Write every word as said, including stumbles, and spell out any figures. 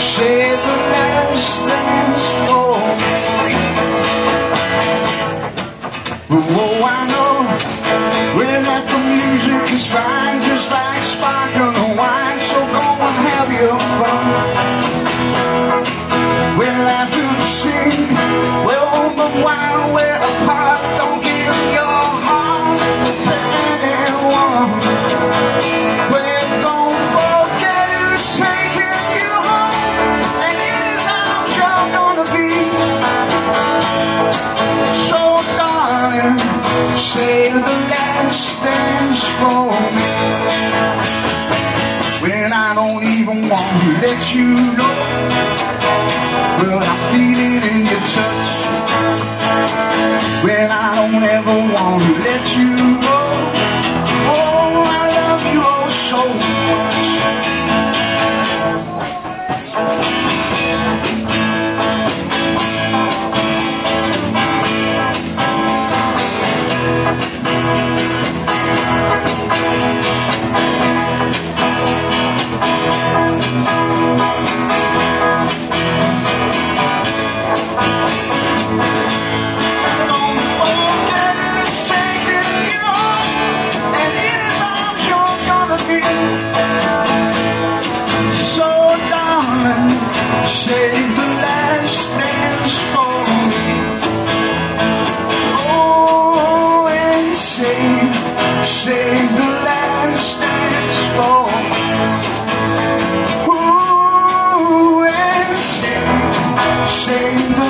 save the last dance for me. Oh, I know well that the music is fine, just like sparkling wine, so go and have your fun. We'll have to sing, well, but while we're apart, don't give your heart to anyone. Well, don't forget who's taking you home, and it is out you're gonna be. So darling, save the last dance for me. When I don't even want to let you know, well, I feel it in your touch. When I don't ever want to let you go, oh, I love you oh so save the last dance for me. Oh, and save, save the last dance for me. Oh, and save, save the